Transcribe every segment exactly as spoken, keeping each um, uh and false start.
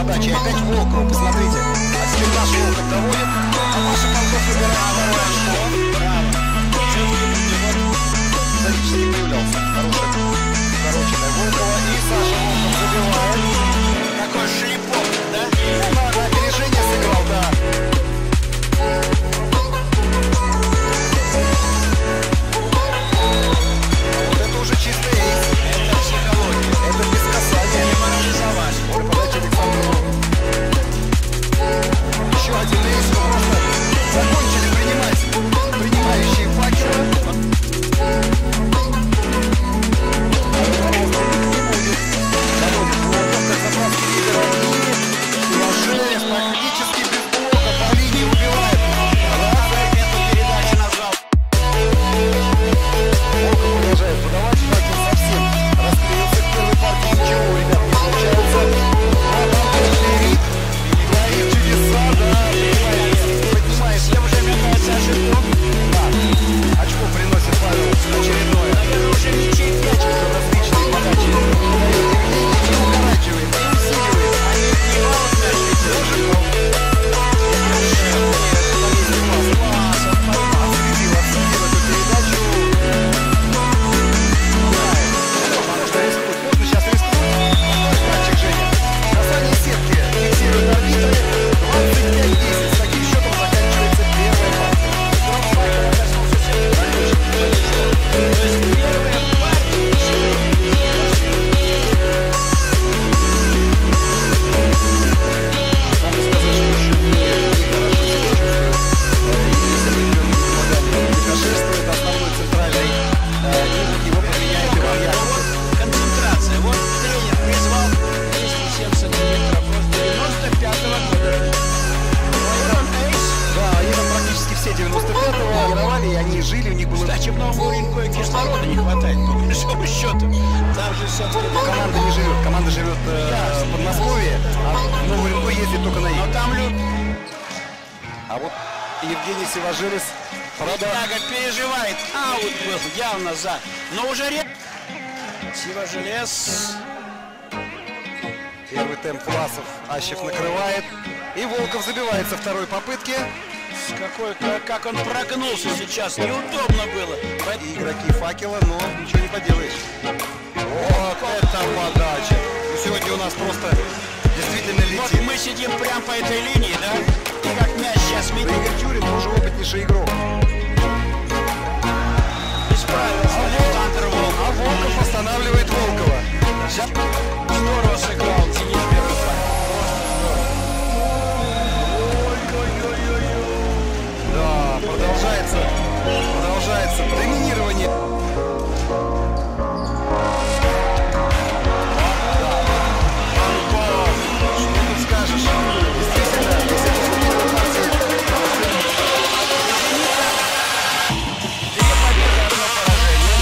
подача. И опять Волков, посмотрите. А теперь наш Волков доводит. А Маша Панков выбирает второе очко. Исторически появлялся. Хорошая, укороченная Волкова. И Саша Волков забивает. Такой шлепок, да? Ну, на опережение сыграл, да. Вот это уже чистый эйс. Это психология. Это без касания. Деморализовать. Ой, подача Александру. Еще один эйс. Мы просто закончили принимать принимающие факелы. Практически без блока по линии убивает. Эту передачу назвал. Волков продолжает подавать. Факел совсем раскрылся в первой партии. Ничего, ребят, не получается. Лерит. Творит чудеса, да. Поднимает. Все уже метается ошибку. Да. Очко приносит Павел очередное. Наверное, уже ничей пять. Уже различные подачи. Дает диvidенды, не укорачивает, не усиливает. Не могут мяч ведь. Даже гол. Кстати, в новом уровне кислорода не хватает, по большому счету. Там же все-таки... Команда не живет, команда живет э, в Подмосковье, а в Новый Уренгой ездит только на Но игры. там люб... А вот Евгений Сивожилис, правда... Тяга переживает. Аут был явно за. Но уже ре... Сивожелез. Первый темп Власов, Ащев накрывает. И Волков забивает со второй попытки. С какой, как, как он прогнулся сейчас. Неудобно было. И игроки Факела, но ничего не поделаешь. Вот это подача. И сегодня у нас просто действительно летит. Вот мы сидим прямо по этой линии, да? И как мяч сейчас Но метит. Игорь Тюрин тоже опытнейший игрок. Исправился Александр Волков. А Волков останавливает Волкова. Сейчас здорово сыграл Зенит первый пар. Да, продолжается, продолжается доминирование. Панков, что тут скажешь? Действительно, если это первая партия. Две победы, одно поражение.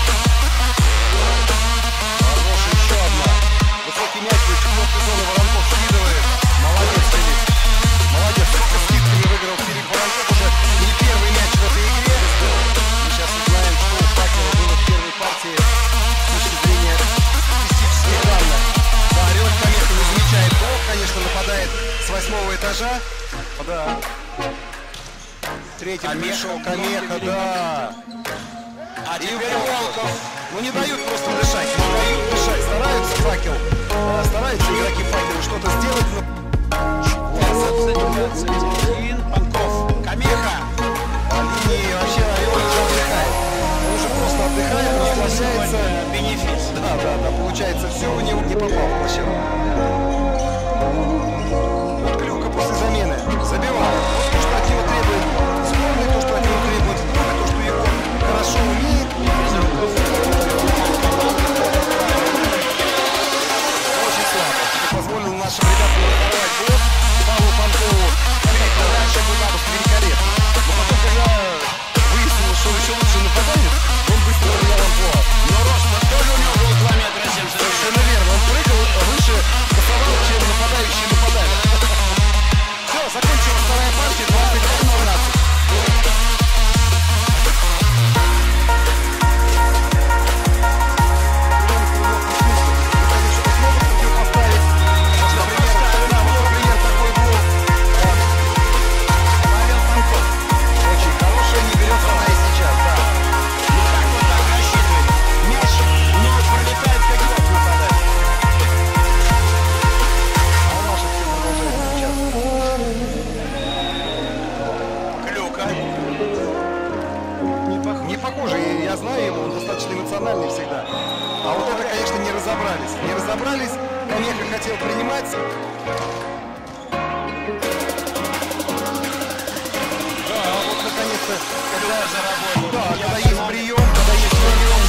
Хорош, еще одна. Высокий мяч в четвертой зоне Воронков скидывает. Молодец, Филипп. Молодец, только скидками выиграл Филипп Воронков. Уже не первый мяч в этой игре. Мы сейчас узнаем, что у Факела было в первой партии с точки зрения статистических данных. Да, Орел, конечно, не замечает гол. Конечно, нападает с восьмого этажа. Да. Третий пришел Камеха, да. А теперь Волков. Ну не дают просто дышать, не дают дышать. Стараются Факел, да, стараются игроки Факела что-то сделать, но... двадцать один. Панков. Камеха. А линии вообще Орел уже отдыхает. Он уже просто отдыхает, расслабляется. Бенефис. Да, да, да, получается, все у него не попал в площадку. Вот Клюка после замены забивает. Вот то, что от него требует сборной, то, что от него требует сборной, то, что его хорошо умеет. Очень слабо. Это позволило нашим ребятам не разобрались. Конеха хотел принимать. Да, вот наконец-то, когда, да, когда есть прием, когда есть прием.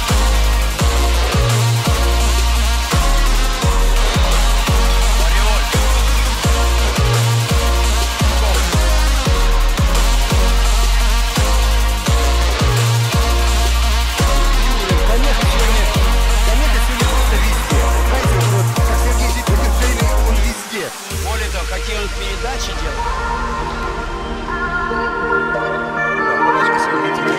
Более того, какие он передачи делает. Да,